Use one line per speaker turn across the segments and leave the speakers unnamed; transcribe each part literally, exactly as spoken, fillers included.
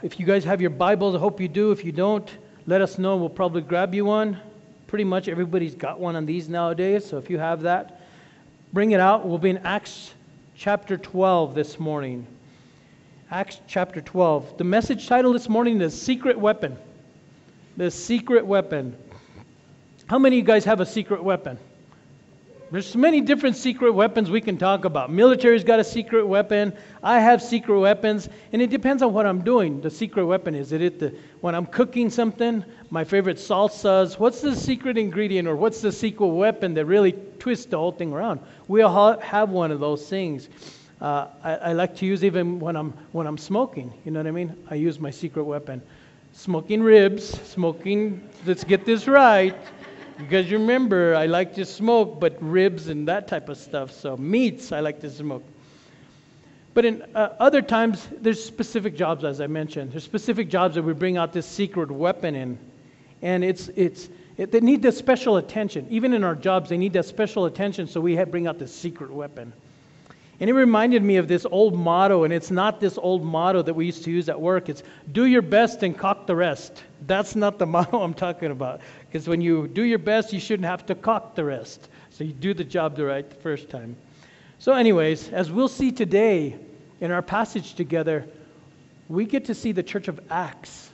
if you guys have your Bibles, I hope you do. If you don't, let us know. We'll probably grab you one. Pretty much everybody's got one on these nowadays, so if you have that, bring it out. We'll be in Acts chapter twelve this morning. Acts chapter twelve. The message title this morning is Secret Weapon. The secret weapon. How many of you guys have a secret weapon? There's many different secret weapons we can talk about. Military's got a secret weapon. I have secret weapons. And it depends on what I'm doing. The secret weapon is it the when I'm cooking something, my favorite salsas, what's the secret ingredient or what's the secret weapon that really twists the whole thing around? We all have one of those things. Uh, I, I like to use even when I'm when I'm smoking. You know what I mean? I use my secret weapon. Smoking ribs, smoking, let's get this right. Because you remember, I like to smoke, but ribs and that type of stuff. So meats, I like to smoke. But in uh, other times, there's specific jobs, as I mentioned. There's specific jobs that we bring out this secret weapon in. And it's it's it, they need that special attention. Even in our jobs, they need that special attention, so we have, bring out this secret weapon. And it reminded me of this old motto, and it's not this old motto that we used to use at work. It's do your best and cock the rest. That's not the motto I'm talking about. Because when you do your best, you shouldn't have to cock the rest. So you do the job the right the first time. So anyways, as we'll see today in our passage together, we get to see the Church of Acts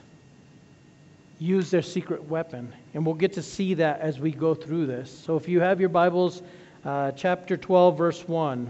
use their secret weapon. And we'll get to see that as we go through this. So if you have your Bibles, uh, chapter twelve, verse one.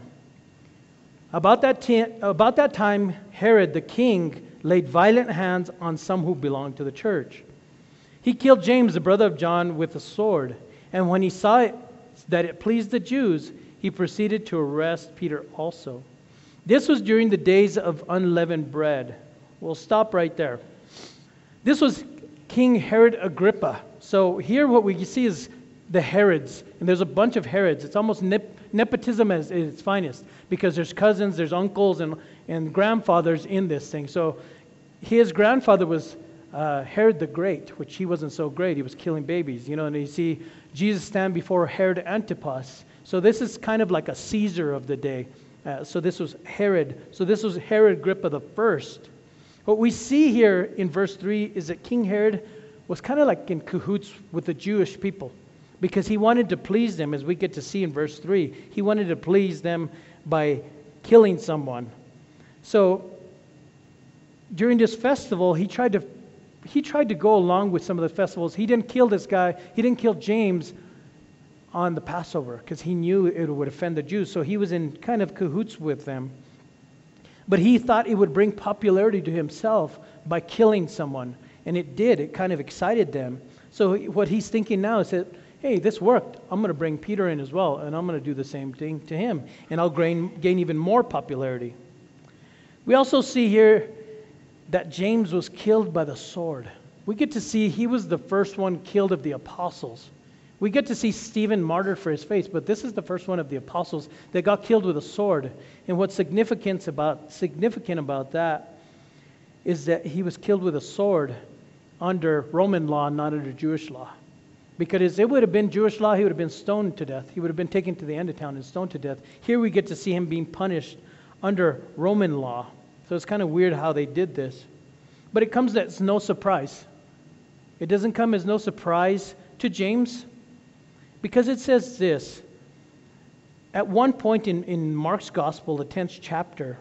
About that, t- about that time, Herod the king laid violent hands on some who belonged to the church. He killed James, the brother of John, with a sword. And when he saw it, that it pleased the Jews, he proceeded to arrest Peter also. This was during the days of unleavened bread. We'll stop right there. This was King Herod Agrippa. So here what we see is the Herods. And there's a bunch of Herods. It's almost nep- nepotism at its finest. Because there's cousins, there's uncles, and, and grandfathers in this thing. So his grandfather was uh, Herod the Great, which he wasn't so great. He was killing babies, you know. And you see Jesus stand before Herod Antipas. So this is kind of like a Caesar of the day. Uh, so this was Herod. So this was Herod Agrippa the first. What we see here in verse three is that King Herod was kind of like in cahoots with the Jewish people. Because he wanted to please them, as we get to see in verse three. He wanted to please them by killing someone. So during this festival, he tried to he tried to go along with some of the festivals. He didn't kill this guy. He didn't kill James on the Passover because he knew it would offend the Jews. So he was in kind of cahoots with them. But he thought it would bring popularity to himself by killing someone. And it did. It kind of excited them. So what he's thinking now is that, hey, this worked. I'm going to bring Peter in as well, and I'm going to do the same thing to him, and I'll gain, gain even more popularity. We also see here that James was killed by the sword. We get to see he was the first one killed of the apostles. We get to see Stephen martyred for his faith, but this is the first one of the apostles that got killed with a sword. And what's significant about, significant about that is that he was killed with a sword under Roman law, not under Jewish law. Because it would have been Jewish law, he would have been stoned to death. He would have been taken to the end of town and stoned to death. Here we get to see him being punished under Roman law. So it's kind of weird how they did this. But it comes as no surprise. It doesn't come as no surprise to James. Because it says this. At one point in, in Mark's Gospel, the tenth chapter,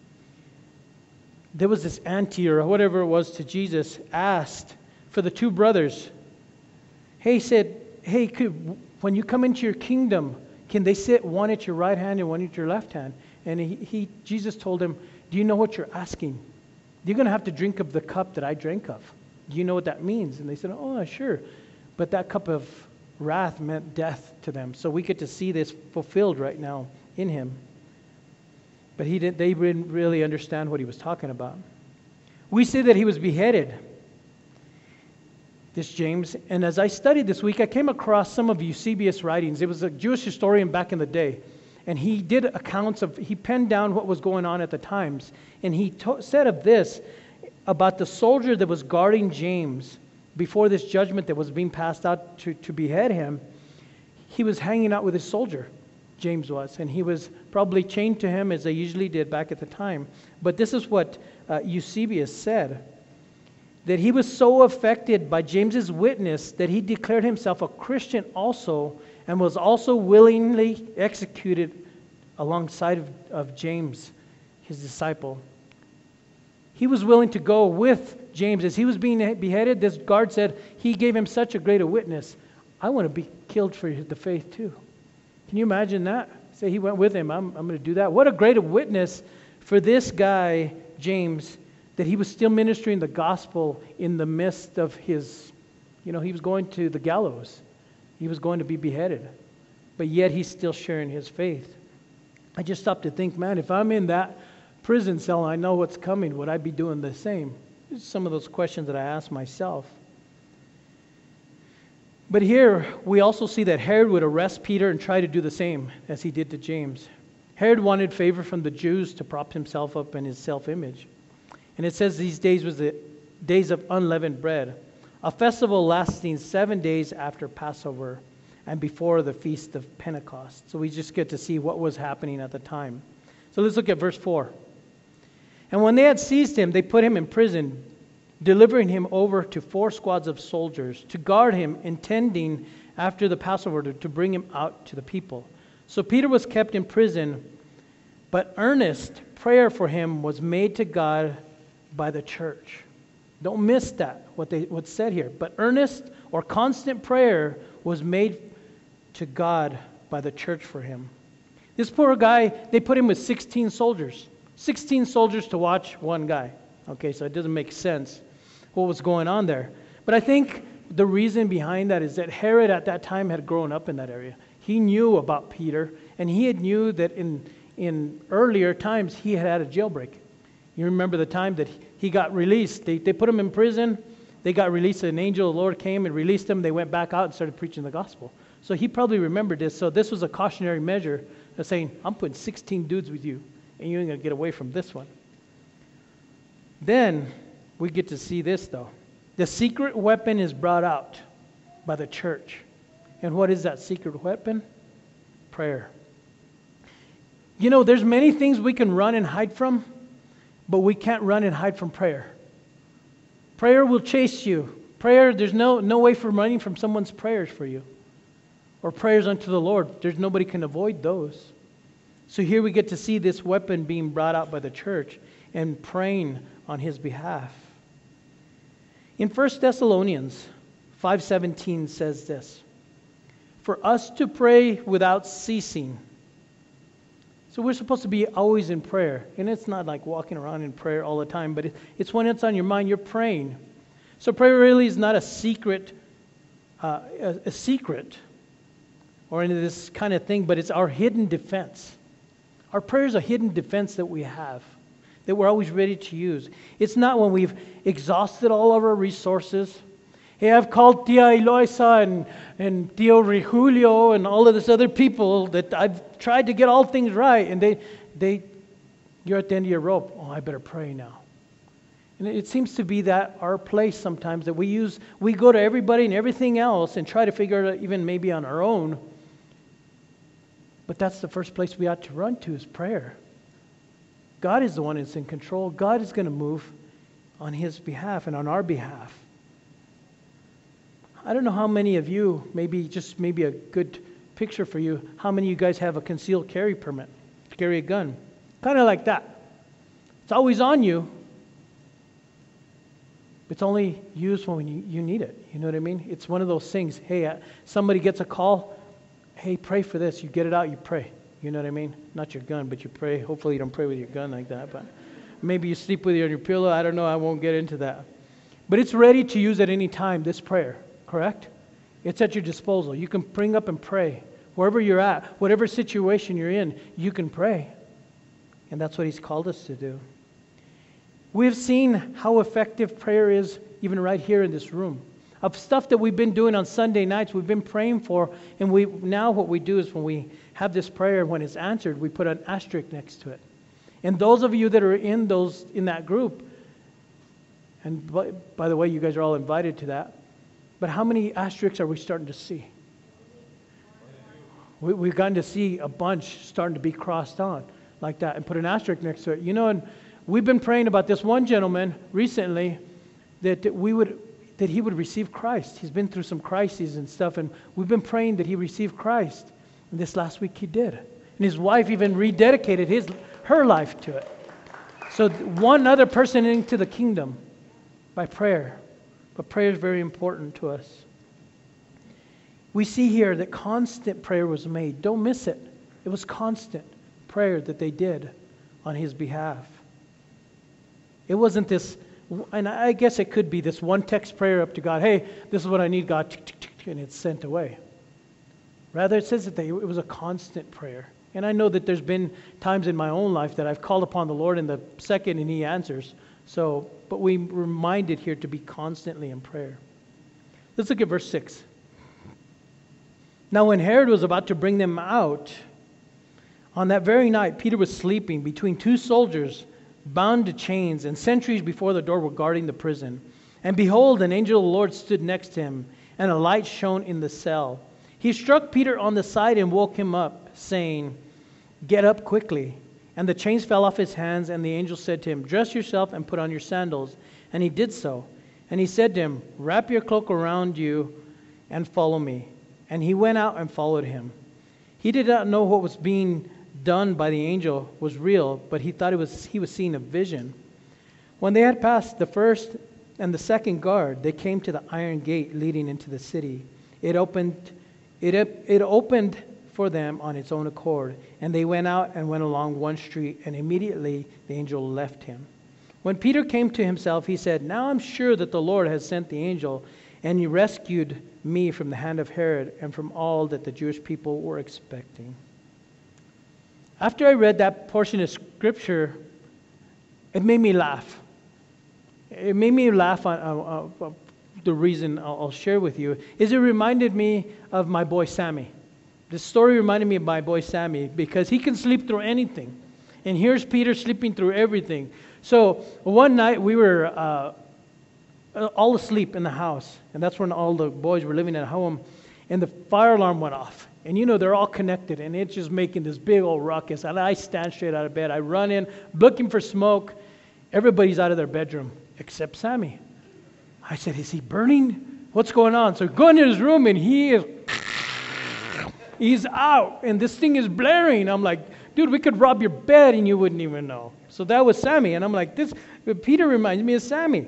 there was this auntie or whatever it was to Jesus asked for the two brothers. Hey, said, hey, could, when you come into your kingdom, can they sit one at your right hand and one at your left hand? And he, he Jesus told him, do you know what you're asking? You're going to have to drink of the cup that I drank of. Do you know what that means? And they said, oh, sure. But that cup of wrath meant death to them. So we get to see this fulfilled right now in him. But he didn't, they didn't really understand what he was talking about. We see that he was beheaded. This James, and as I studied this week, I came across some of Eusebius' writings. It was a Jewish historian back in the day, and he did accounts of, he penned down what was going on at the times, and he to- said of this, about the soldier that was guarding James before this judgment that was being passed out to, to behead him. He was hanging out with his soldier, James was, and he was probably chained to him as they usually did back at the time. But this is what uh, Eusebius said. that he was so affected by James's witness that he declared himself a Christian also, and was also willingly executed alongside of, of James, his disciple. He was willing to go with James. As he was being beheaded, this guard said he gave him such a great a witness. I want to be killed for the faith too. Can you imagine that? Say he went with him. I'm, I'm going to do that. What a great a witness for this guy, James, that he was still ministering the gospel in the midst of his, you know, he was going to the gallows. He was going to be beheaded. But yet he's still sharing his faith. I just stopped to think, man, if I'm in that prison cell and I know what's coming, would I be doing the same? These are some of those questions that I ask myself. But here we also see that Herod would arrest Peter and try to do the same as he did to James. Herod wanted favor from the Jews to prop himself up in his self-image. And it says these days was the days of unleavened bread, a festival lasting seven days after Passover and before the feast of Pentecost. So we just get to see what was happening at the time. So let's look at verse four. And when they had seized him, they put him in prison, delivering him over to four squads of soldiers to guard him, intending after the Passover to, to bring him out to the people. So Peter was kept in prison, but earnest prayer for him was made to God by the church. Don't miss that, what they what's said here. But earnest or constant prayer was made to God by the church for him. This poor guy, they put him with sixteen soldiers. sixteen soldiers to watch one guy. Okay, so it doesn't make sense what was going on there. But I think the reason behind that is that Herod at that time had grown up in that area. He knew about Peter, and he had knew that in, in earlier times he had had a jailbreak. You remember the time that he got released. They, they put him in prison. They got released. An angel of the Lord came and released him. They went back out and started preaching the gospel. So he probably remembered this. So this was a cautionary measure of saying, I'm putting sixteen dudes with you, and you ain't going to get away from this one. Then we get to see this, though. The secret weapon is brought out by the church. And what is that secret weapon? Prayer. You know, there's many things we can run and hide from, but we can't run and hide from prayer. Prayer will chase you. Prayer, there's no, no way for running from someone's prayers for you. Or prayers unto the Lord. There's nobody can avoid those. So here we get to see this weapon being brought out by the church and praying on his behalf. In First Thessalonians five seventeen says this, for us to pray without ceasing. So we're supposed to be always in prayer. And it's not like walking around in prayer all the time, but it's when it's on your mind, you're praying. So prayer really is not a secret, uh, a, a secret or into this kind of thing, but it's our hidden defense. Our prayer is a hidden defense that we have, that we're always ready to use. It's not when we've exhausted all of our resources. Hey, I've called Tia Eloisa and, and Tio Rigulio and all of this other people that I've tried to get all things right, and they, they, you're at the end of your rope. Oh, I better pray now. And it seems to be that our place sometimes that we use, we go to everybody and everything else and try to figure it out even maybe on our own. But that's the first place we ought to run to is prayer. God is the one that's in control. God is going to move on His behalf and on our behalf. I don't know how many of you, maybe just maybe a good picture for you, how many of you guys have a concealed carry permit to carry a gun? Kind of like that. It's always on you. It's only used when you, you need it. You know what I mean? It's one of those things. Hey, uh, somebody gets a call. Hey, pray for this. You get it out, you pray. You know what I mean? Not your gun, but you pray. Hopefully you don't pray with your gun like that. But maybe you sleep with it on your pillow. I don't know. I won't get into that. But it's ready to use at any time, this prayer. Correct? It's at your disposal. You can bring up and pray. Wherever you're at, whatever situation you're in, you can pray. And that's what He's called us to do. We've seen how effective prayer is even right here in this room. Of stuff that we've been doing on Sunday nights, we've been praying for, and we now what we do is when we have this prayer, when it's answered, we put an asterisk next to it. And those of you that are in those in that group, and by, by the way, you guys are all invited to that, but how many asterisks are we starting to see? We, we've gotten to see a bunch starting to be crossed on like that and put an asterisk next to it. You know, and we've been praying about this one gentleman recently that, that we would, that he would receive Christ. He's been through some crises and stuff, and we've been praying that he receive Christ. And this last week he did. And his wife even rededicated his her life to it. So one other person into the kingdom by prayer. But prayer is very important to us. We see here that constant prayer was made. Don't miss it. It was constant prayer that they did on his behalf. It wasn't this, and I guess it could be this one text prayer up to God. Hey, this is what I need, God, and it's sent away. Rather, it says that they, it was a constant prayer. And I know that there's been times in my own life that I've called upon the Lord in the second and he answers. So, but we reminded here to be constantly in prayer. Let's look at verse six. Now when Herod was about to bring them out, on that very night Peter was sleeping between two soldiers bound to chains, and sentries before the door were guarding the prison. And behold, an angel of the Lord stood next to him, and a light shone in the cell. He struck Peter on the side and woke him up, saying, "Get up quickly." And the chains fell off his hands, and the angel said to him, "Dress yourself and put on your sandals." And he did so. And he said to him, "Wrap your cloak around you and follow me." And he went out and followed him. He did not know what was being done by the angel was real, but he thought it was he was seeing a vision. When they had passed the first and the second guard, they came to the iron gate leading into the city. It opened it it opened for them on its own accord, and they went out and went along one street, and immediately the angel left him. When Peter came to himself, he said, "Now I'm sure that the Lord has sent the angel, and he rescued me from the hand of Herod and from all that the Jewish people were expecting." After I read that portion of Scripture, it made me laugh. It made me laugh on, on, on the reason I'll, I'll share with you is it reminded me of my boy Sammy. This story reminded me of my boy Sammy because he can sleep through anything. And here's Peter sleeping through everything. So one night we were uh, all asleep in the house. And that's when all the boys were living at home. And the fire alarm went off. And you know, they're all connected. And it's just making this big old ruckus. And I stand straight out of bed. I run in, looking for smoke. Everybody's out of their bedroom except Sammy. I said, "Is he burning? What's going on?" So I go into his room and he is... He's out, and this thing is blaring. I'm like, "Dude, we could rob your bed and you wouldn't even know." So that was Sammy, and I'm like, "This Peter reminds me of Sammy."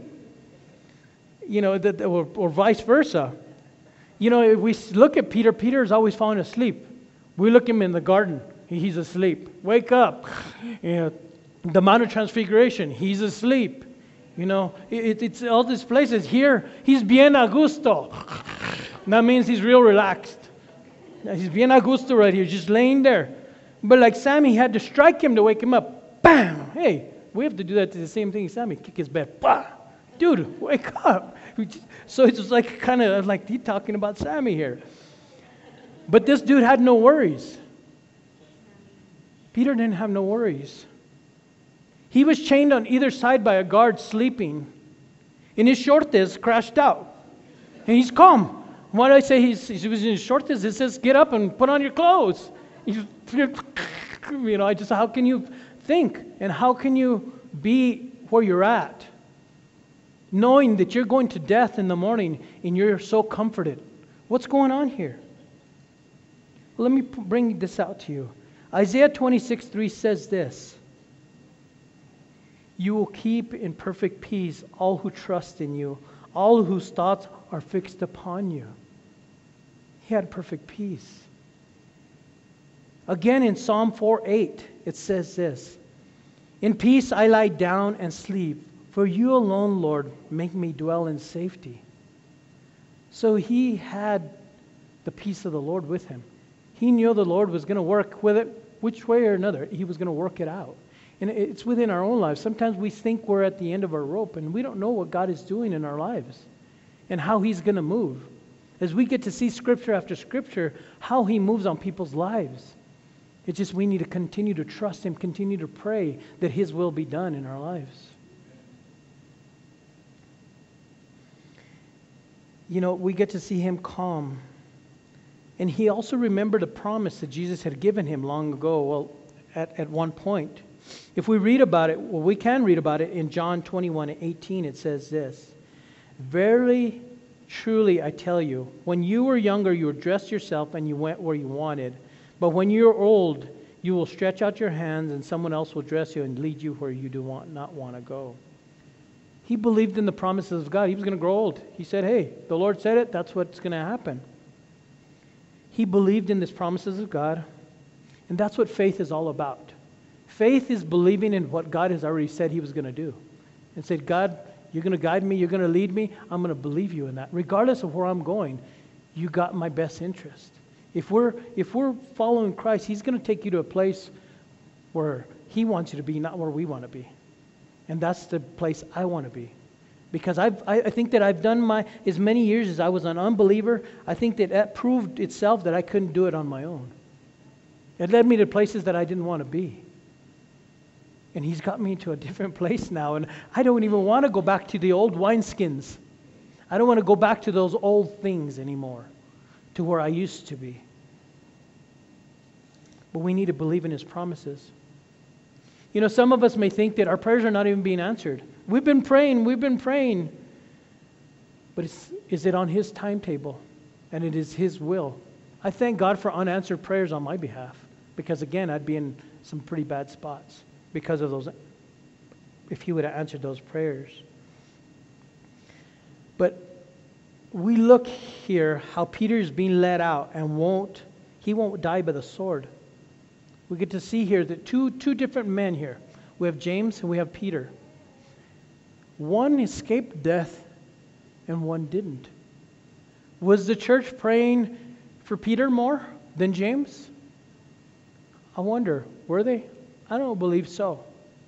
You know, that or, or vice versa. You know, if we look at Peter, Peter is always falling asleep. We look at him in the garden, he's asleep. Wake up. You know, the Mount of Transfiguration, he's asleep. You know, it, it's all these places. Here, he's bien a gusto. That means he's real relaxed. He's bien a gusto right here, just laying there. But like Sammy had to strike him to wake him up. Bam! Hey, we have to do that to the same thing. Sammy, kick his bed. Bah! Dude, wake up. So it's like kind of like he talking about Sammy here. But this dude had no worries. Peter didn't have no worries. He was chained on either side by a guard sleeping. And his shortes crashed out. And he's calm. Why do I say he's, he was in his shortes? It says, "Get up and put on your clothes." You know, I just, how can you think? And how can you be where you're at? Knowing that you're going to death in the morning and you're so comforted. What's going on here? Well, let me bring this out to you. Isaiah twenty-six three says this. "You will keep in perfect peace all who trust in you, all whose thoughts are fixed upon you." He had perfect peace. Again in Psalm four eight, it says this. "In peace I lie down and sleep, for you alone, Lord, make me dwell in safety." So he had the peace of the Lord with him. He knew the Lord was going to work with it, which way or another. He was going to work it out. And it's within our own lives. Sometimes we think we're at the end of our rope, and we don't know what God is doing in our lives and how He's going to move. As we get to see Scripture after Scripture, how He moves on people's lives. It's just we need to continue to trust Him, continue to pray that His will be done in our lives. You know, we get to see him calm. And he also remembered a promise that Jesus had given him long ago, well, at, at one point. If we read about it, well, we can read about it in John twenty-one and eighteen. It says this. Verily, truly, I tell you, when you were younger, you dressed yourself and you went where you wanted. But when you're old, you will stretch out your hands and someone else will dress you and lead you where you do want, not want to go. He believed in the promises of God. He was going to grow old. He said, hey, the Lord said it. That's what's going to happen. He believed in these promises of God. And that's what faith is all about. Faith is believing in what God has already said He was going to do. And said, God, you're going to guide me. You're going to lead me. I'm going to believe you in that. Regardless of where I'm going, you got my best interest. If we're, if we're following Christ, He's going to take you to a place where He wants you to be, not where we want to be. And that's the place I want to be. Because I've, I, I think that I've done my, as many years as I was an unbeliever, I think that that proved itself that I couldn't do it on my own. It led me to places that I didn't want to be. And He's got me to a different place now. And I don't even want to go back to the old wineskins. I don't want to go back to those old things anymore, to where I used to be. But we need to believe in His promises. You know, some of us may think that our prayers are not even being answered. We've been praying, we've been praying. But it's, is it on His timetable? And it is His will. I thank God for unanswered prayers on my behalf. Because again, I'd be in some pretty bad spots because of those, if He would have answered those prayers. But we look here how Peter is being led out and won't, he won't die by the sword. We get to see here that two, two different men here. We have James and we have Peter. One escaped death and one didn't. Was the church praying for Peter more than James? I wonder, were they? I don't believe so.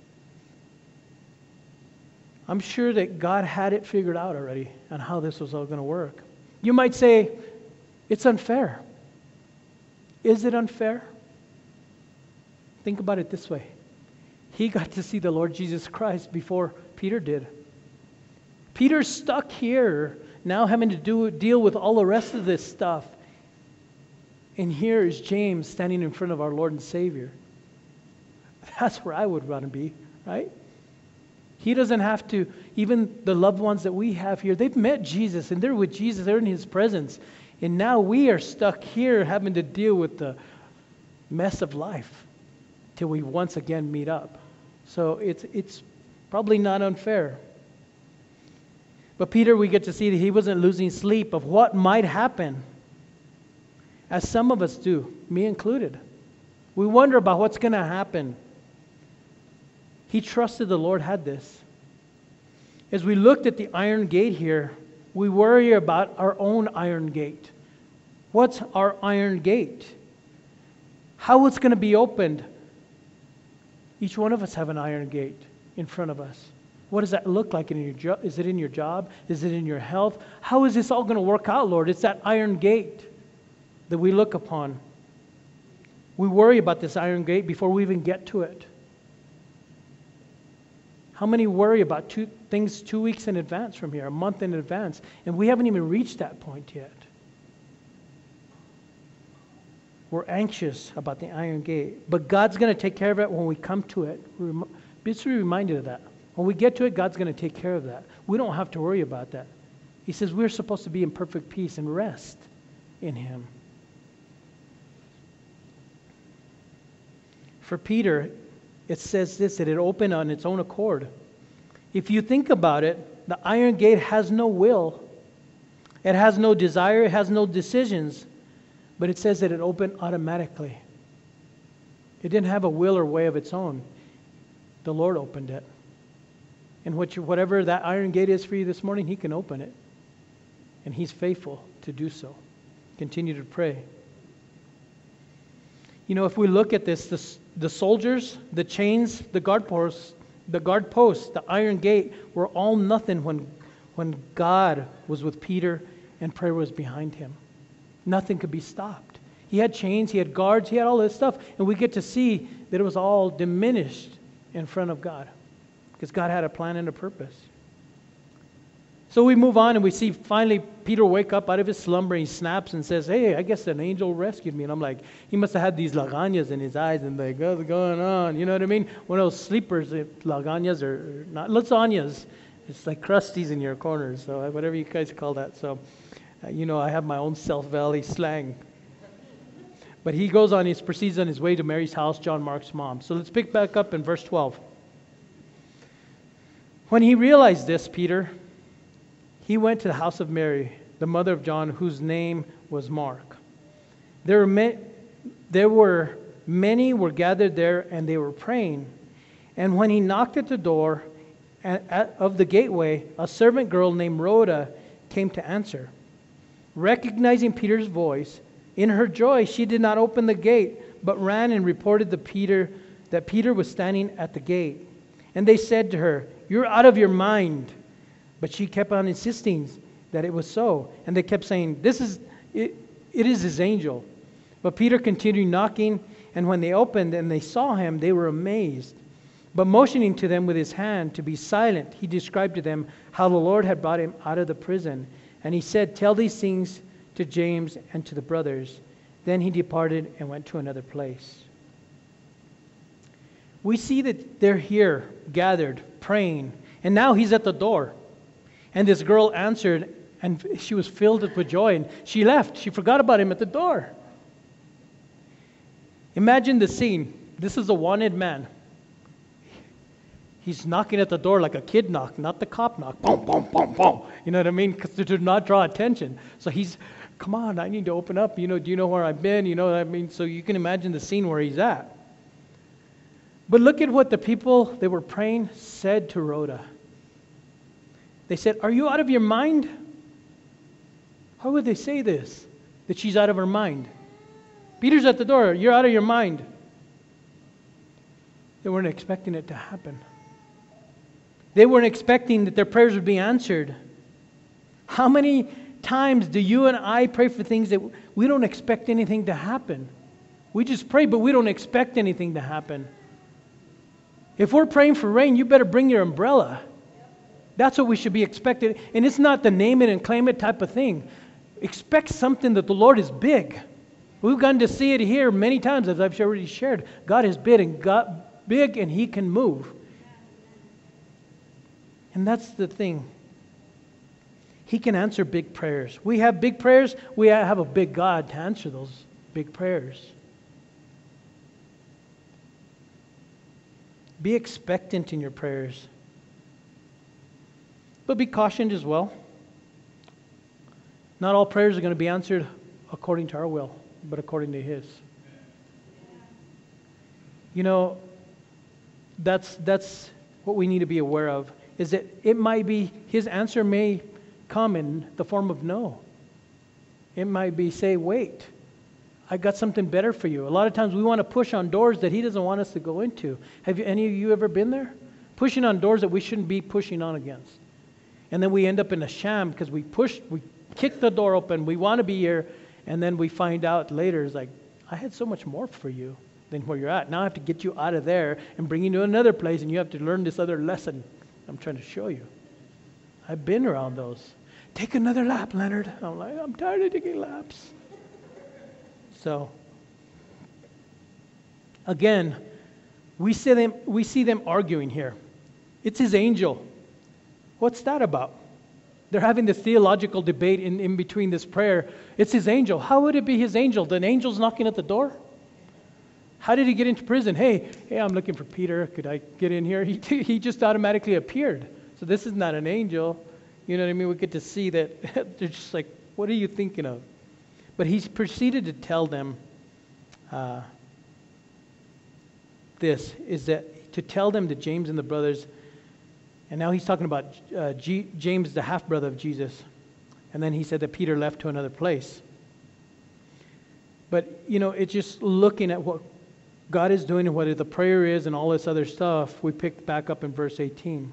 I'm sure that God had it figured out already on how this was all going to work. You might say, it's unfair. Is it unfair? Think about it this way. He got to see the Lord Jesus Christ before Peter did. Peter's stuck here, now having to do deal with all the rest of this stuff. And here is James standing in front of our Lord and Savior. That's where I would want to be, right? He doesn't have to, even the loved ones that we have here, they've met Jesus and they're with Jesus, they're in His presence. And now we are stuck here having to deal with the mess of life till we once again meet up. So it's it's probably not unfair. But Peter, we get to see that he wasn't losing sleep of what might happen. As some of us do, me included. We wonder about what's going to happen. He trusted the Lord had this. As we looked at the iron gate here, we worry about our own iron gate. What's our iron gate? How it's going to be opened? Each one of us have an iron gate in front of us. What does that look like in your job? Is it in your job? Is it in your health? How is this all going to work out, Lord? It's that iron gate that we look upon. We worry about this iron gate before we even get to it. How many worry about two things two weeks in advance from here, a month in advance, and we haven't even reached that point yet? We're anxious about the iron gate, but God's going to take care of it when we come to it. Just be reminded of that. When we get to it, God's going to take care of that. We don't have to worry about that. He says we're supposed to be in perfect peace and rest in Him. For Peter, it says this, that it opened on its own accord. If you think about it, the iron gate has no will. It has no desire. It has no decisions. But it says that it opened automatically. It didn't have a will or way of its own. The Lord opened it. And whatever that iron gate is for you this morning, He can open it. And He's faithful to do so. Continue to pray. You know, if we look at this, the, the soldiers, the chains, the guard posts, the guard posts, the iron gate were all nothing when, when God was with Peter and prayer was behind him. Nothing could be stopped. He had chains, he had guards, he had all this stuff. And we get to see that it was all diminished in front of God. Because God had a plan and a purpose. So we move on and we see finally Peter wake up out of his slumber and he snaps and says, hey, I guess an angel rescued me. And I'm like, he must have had these lagañas in his eyes and like, what's going on? You know what I mean? One of those sleepers, lagañas or not, lasagnas. It's like crusties in your corners, so whatever you guys call that. So, uh, you know, I have my own South Valley slang. But he goes on, he proceeds on his way to Mary's house, John Mark's mom. So let's pick back up in verse twelve. When he realized this, Peter, he went to the house of Mary, the mother of John, whose name was Mark. There were, ma- there were many were gathered there, and they were praying. And when he knocked at the door at, at, of the gateway, a servant girl named Rhoda came to answer. Recognizing Peter's voice, in her joy she did not open the gate, but ran and reported to Peter that Peter was standing at the gate. And they said to her, "You're out of your mind." But she kept on insisting that it was so. And they kept saying, This is it, it is his angel. But Peter continued knocking, and when they opened and they saw him, they were amazed. But motioning to them with his hand to be silent, he described to them how the Lord had brought him out of the prison. And he said, "Tell these things to James and to the brothers." Then he departed and went to another place. We see that they're here, gathered, praying, and now he's at the door. And this girl answered, and she was filled with joy, and she left. She forgot about him at the door. Imagine the scene. This is a wanted man. He's knocking at the door like a kid knock, not the cop knock. Boom, boom, boom, boom. You know what I mean? Because to not draw attention. So he's, come on, I need to open up. You know, do you know where I've been? You know what I mean? So you can imagine the scene where he's at. But look at what the people that were praying said to Rhoda. They said, "Are you out of your mind?" How would they say this? That she's out of her mind. Peter's at the door. You're out of your mind. They weren't expecting it to happen. They weren't expecting that their prayers would be answered. How many times do you and I pray for things that we don't expect anything to happen? We just pray, but we don't expect anything to happen. If we're praying for rain, you better bring your umbrella. That's what we should be expecting. And it's not the name it and claim it type of thing. Expect something that the Lord is big. We've gotten to see it here many times, as I've already shared. God is big and God big, and He can move. And that's the thing. He can answer big prayers. We have big prayers. We have a big God to answer those big prayers. Be expectant in your prayers. But be cautioned as well. Not all prayers are going to be answered according to our will, but according to His. You know, that's that's what we need to be aware of, is that it might be, His answer may come in the form of no. It might be, say, wait, I got something better for you. A lot of times we want to push on doors that He doesn't want us to go into. Have you, any of you ever been there? Pushing on doors that we shouldn't be pushing on against. And then we end up in a sham because we pushed, we kicked the door open, we want to be here, and then we find out later, it's like, I had so much more for you than where you're at. Now I have to get you out of there and bring you to another place, and you have to learn this other lesson I'm trying to show you. I've been around those. Take another lap, Leonard. I'm like, I'm tired of taking laps. So, again, we see them, we see them arguing here. It's His angel. What's that about? They're having this theological debate in, in between this prayer. It's His angel. How would it be His angel? The angel's knocking at the door? How did he get into prison? Hey, hey, I'm looking for Peter. Could I get in here? He, he just automatically appeared. So this is not an angel. You know what I mean? We get to see that they're just like, what are you thinking of? But he proceeded to tell them uh, this, is that to tell them that James and the brothers, and now he's talking about uh, G, James, the half-brother of Jesus. And then he said that Peter left to another place. But, you know, it's just looking at what God is doing and what the prayer is and all this other stuff. We picked back up in verse eighteen.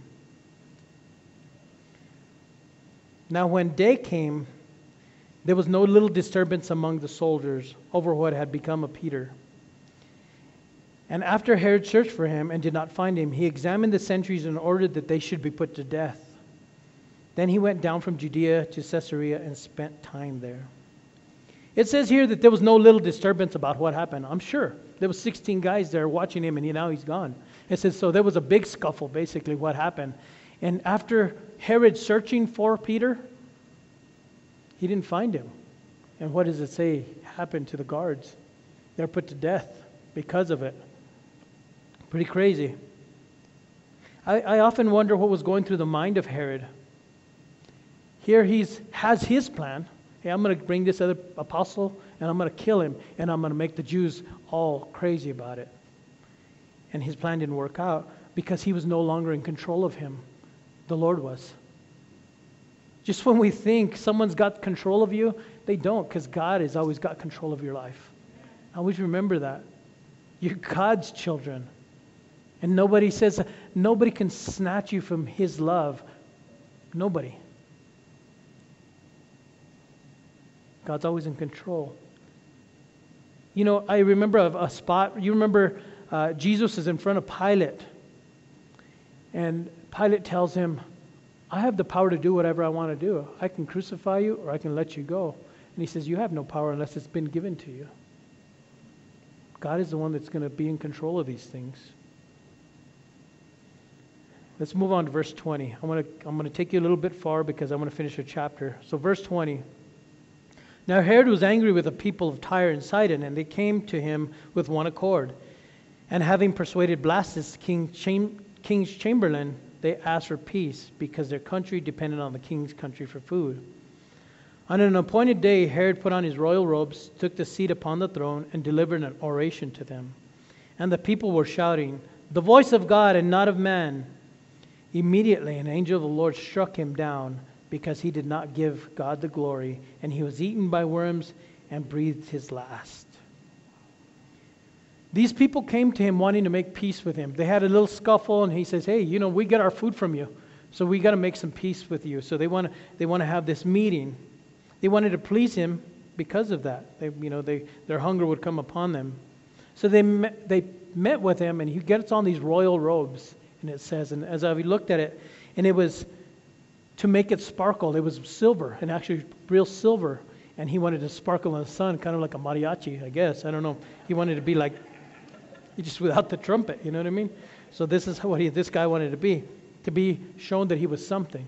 Now when day came, there was no little disturbance among the soldiers over what had become of Peter. And after Herod searched for him and did not find him, he examined the sentries and ordered that they should be put to death. Then he went down from Judea to Caesarea and spent time there. It says here that there was no little disturbance about what happened. I'm sure. There was sixteen guys there watching him, and now he's gone. It says, so there was a big scuffle, basically, what happened. And after Herod searching for Peter, he didn't find him. And what does it say happened to the guards? They're put to death because of it. Pretty crazy. I, I often wonder what was going through the mind of Herod. Here he has his plan. Hey, I'm going to bring this other apostle and I'm going to kill him and I'm going to make the Jews all crazy about it. And his plan didn't work out because he was no longer in control of him. The Lord was. Just when we think someone's got control of you, they don't, because God has always got control of your life. Always remember that. You're God's children. And nobody says, nobody can snatch you from His love. Nobody. God's always in control. You know, I remember a, a spot, you remember uh, Jesus is in front of Pilate. And Pilate tells him, I have the power to do whatever I want to do. I can crucify you or I can let you go. And he says, you have no power unless it's been given to you. God is the one that's going to be in control of these things. Let's move on to verse twenty. I'm going to, I'm going to take you a little bit far because I want to finish a chapter. So verse twenty. Now Herod was angry with the people of Tyre and Sidon, and they came to him with one accord. And having persuaded Blastus, king cham- king's chamberlain, they asked for peace because their country depended on the king's country for food. On an appointed day, Herod put on his royal robes, took the seat upon the throne, and delivered an oration to them. And the people were shouting, the voice of God and not of man. Immediately an angel of the Lord struck him down because he did not give God the glory, and he was eaten by worms and breathed his last. These people came to him wanting to make peace with him. They had a little scuffle, and he says, hey, you know, we get our food from you, so we got to make some peace with you. So they want to they want to have this meeting. They wanted to please him because of that. They, you know, they their hunger would come upon them. So they met, they met with him, and he gets on these royal robes, and it says, and as I looked at it, and it was to make it sparkle. It was silver, and actually real silver, and he wanted to sparkle in the sun, kind of like a mariachi, I guess. I don't know. He wanted to be like, just without the trumpet, you know what I mean? So this is what he, this guy wanted to be, to be shown that he was something.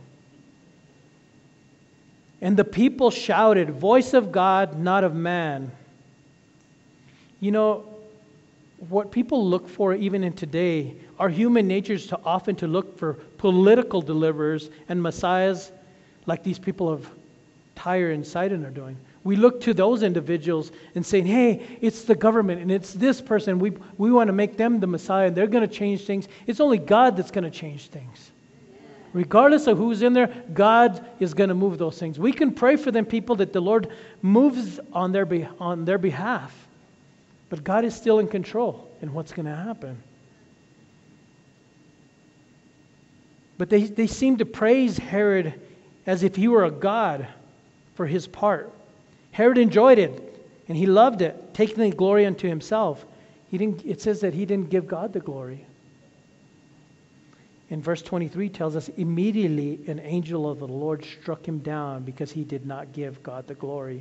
And the people shouted, voice of God, not of man. You know, what people look for even in today, our human nature is to often to look for political deliverers and messiahs like these people of Tyre and Sidon are doing. We look to those individuals and saying, hey, it's the government and it's this person. We, we want to make them the Messiah and they're going to change things. It's only God that's going to change things. Regardless of who's in there, God is going to move those things. We can pray for them people that the Lord moves on their, be, on their behalf. But God is still in control in what's going to happen. But they, they seem to praise Herod as if he were a god for his part. Herod enjoyed it, and he loved it, taking the glory unto himself. He didn't. It says that he didn't give God the glory. And verse twenty-three tells us, immediately an angel of the Lord struck him down because he did not give God the glory.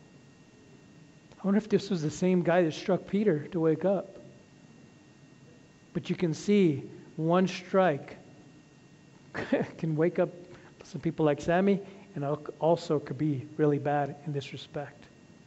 I wonder if this was the same guy that struck Peter to wake up. But you can see one strike can wake up some people like Sammy, and also could be really bad in this respect.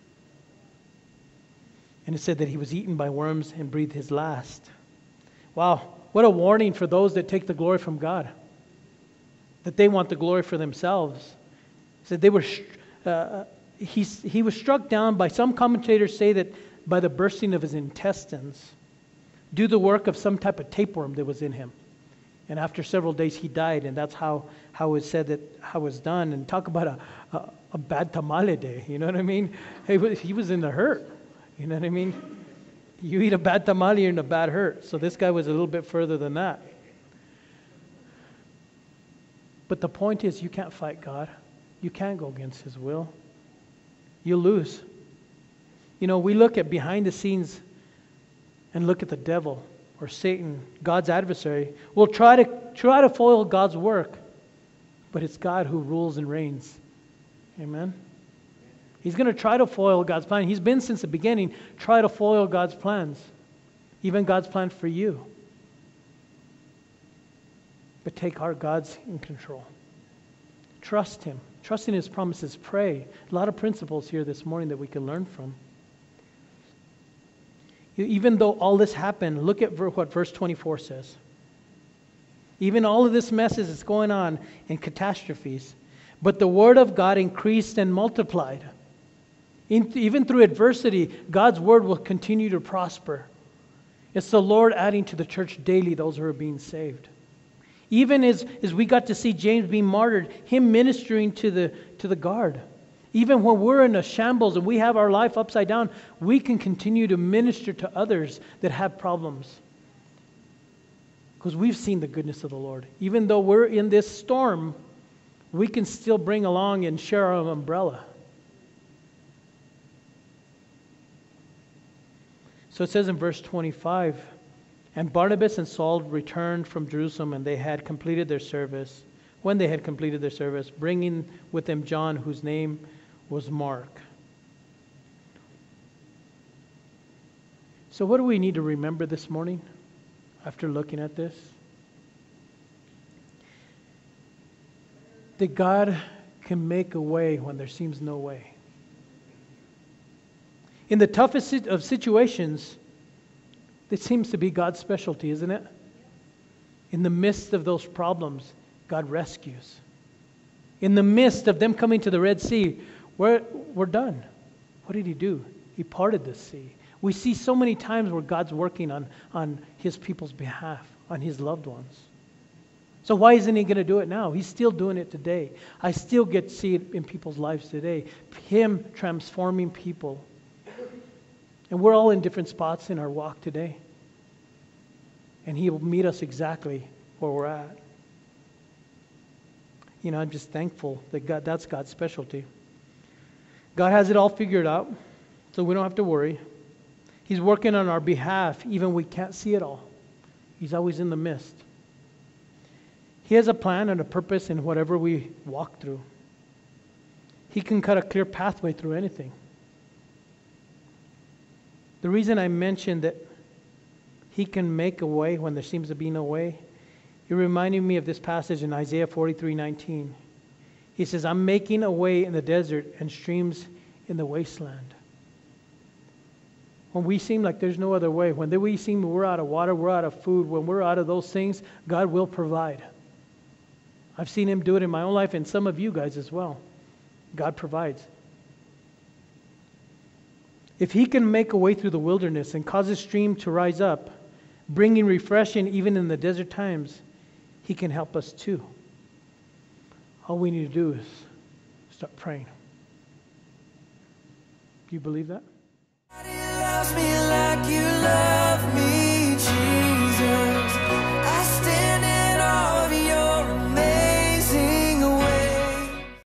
And it said that he was eaten by worms and breathed his last. Wow, what a warning for those that take the glory from God. That they want the glory for themselves. It said they were, uh, he, he was struck down by, some commentators say that by the bursting of his intestines, due to the work of some type of tapeworm that was in him. And after several days he died, and that's how, how it said that how it was done. And talk about a, a, a bad tamale day, you know what I mean? He was, he was in the hurt, you know what I mean? You eat a bad tamale, you're in a bad hurt. So this guy was a little bit further than that. But the point is, you can't fight God. You can't go against His will. You'll lose. You know, we look at behind the scenes and look at the devil or Satan, God's adversary. We'll try to try to foil God's work, but it's God who rules and reigns. Amen? He's going to try to foil God's plan. He's been since the beginning, try to foil God's plans, even God's plan for you. But take heart, God's in control. Trust Him. Trust in His promises. Pray. A lot of principles here this morning that we can learn from. Even though all this happened, look at what verse twenty-four says. Even all of this mess is going on in catastrophes, but the word of God increased and multiplied. In, even through adversity, God's word will continue to prosper. It's the Lord adding to the church daily those who are being saved. Even as, as we got to see James being martyred, him ministering to the, to the guard. Even when we're in a shambles and we have our life upside down, we can continue to minister to others that have problems. Because we've seen the goodness of the Lord. Even though we're in this storm, we can still bring along and share our umbrella. So it says in verse twenty-five, and Barnabas and Saul returned from Jerusalem, and they had completed their service. When they had completed their service, bringing with them John, whose name was Mark. So what do we need to remember this morning after looking at this? That God can make a way when there seems no way. In the toughest of situations, it seems to be God's specialty, isn't it? In the midst of those problems, God rescues. In the midst of them coming to the Red Sea, we're, we're done. What did He do? He parted the sea. We see so many times where God's working on, on His people's behalf, on His loved ones. So why isn't He going to do it now? He's still doing it today. I still get to see it in people's lives today. Him transforming people. And we're all in different spots in our walk today. And He will meet us exactly where we're at. You know, I'm just thankful that God, that's God's specialty. God has it all figured out, so we don't have to worry. He's working on our behalf, even we can't see it all. He's always in the midst. He has a plan and a purpose in whatever we walk through. He can cut a clear pathway through anything. The reason I mentioned that He can make a way when there seems to be no way, it reminded me of this passage in Isaiah forty-three nineteen. He says, I'm making a way in the desert and streams in the wasteland. When we seem like there's no other way, when we seem we're out of water, we're out of food, when we're out of those things, God will provide. I've seen Him do it in my own life and some of you guys as well. God provides. If He can make a way through the wilderness and cause a stream to rise up, bringing refreshing even in the desert times, He can help us too. All we need to do is start praying. Do you believe that?